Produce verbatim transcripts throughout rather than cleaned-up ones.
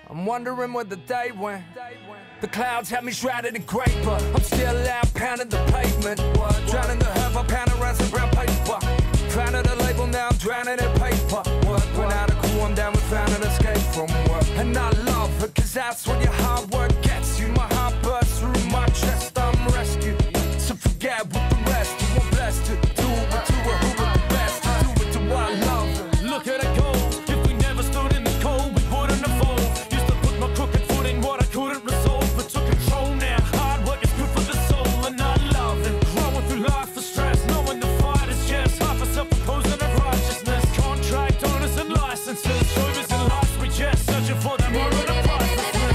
I'm wondering where the day went. The clouds have me shrouded in grey, but I'm still out pounding the pavement. Drowning the herb, I pound around some brown paper. Founded a label, now I'm drowning in paper. Went out of cool, I'm down, we found an escape from work. And I love it, cause that's what your hard work gets you. My heart bursts through my chest, I'm rescued. So forget what the rest, you won't blessed to do it to a who with the best. Do it to what I love. Look at it go. If we never stood in the cold, we wouldn't evolve. Used to put my crooked foot in what I couldn't resolve, but took control now. Hard work is good for the soul, and I love it. Growing through life for stress, knowing the fight is just half a self-opposing of righteousness. Contract owners and licenses, showbiz and life, we just searching for that moment of pricelessness.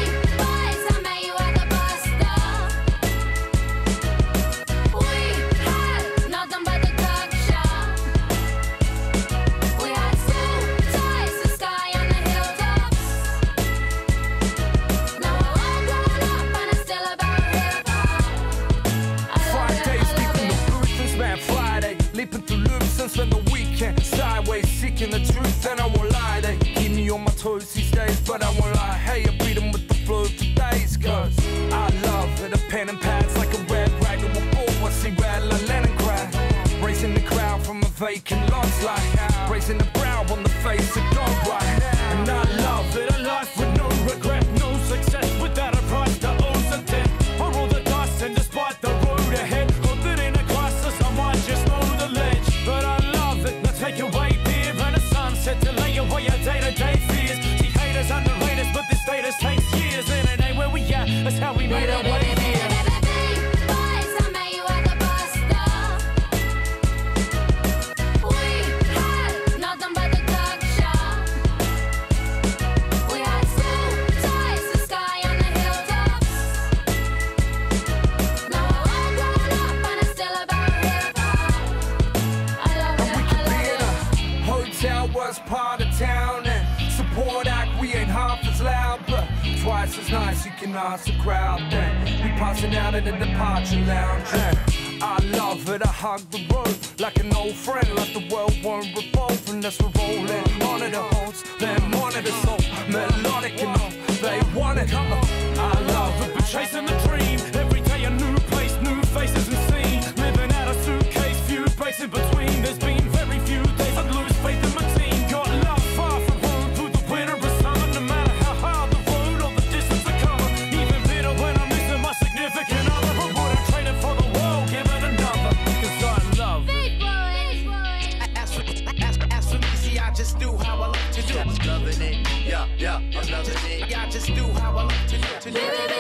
Leaping through loops and spend the weekend sideways, seeking the truth, and I won't lie. They keep me on my toes these days, but I won't lie. Hey, I beat them with the flow for days, cause I love it. A pen and pads like a red rag to a bull. I see red like Leningrad. Raising the crowd from a vacant lots like raising the brow on the face of God, right? And I love it. A life with no regret, no success without a price that owes a debt. I roll the dice and despite the road ahead, hope that in a crisis I might just know the ledge. But I love it. Now take away beer and a sunset to lay away your day-to-day fears. See, haters underrate us, but this status takes years, and it ain't where we at, that's how we made our way here. Part of town and support act, we ain't half as loud, but twice as nice. You can ask the crowd then. We passing out at the departure lounge. And I love it, I hug the road like an old friend, like the world won't revolve unless we're rolling. Honor the hosts, then monitor so melodic enough. They want it. I love it, but chasing the dream. Every day a new place, new faces and scene. Living out a suitcase, few breaks in between. There's been very few days I'd lose faith in my team. Loving it, yeah, yeah, I'm loving it. Yeah, I just do how I love to do.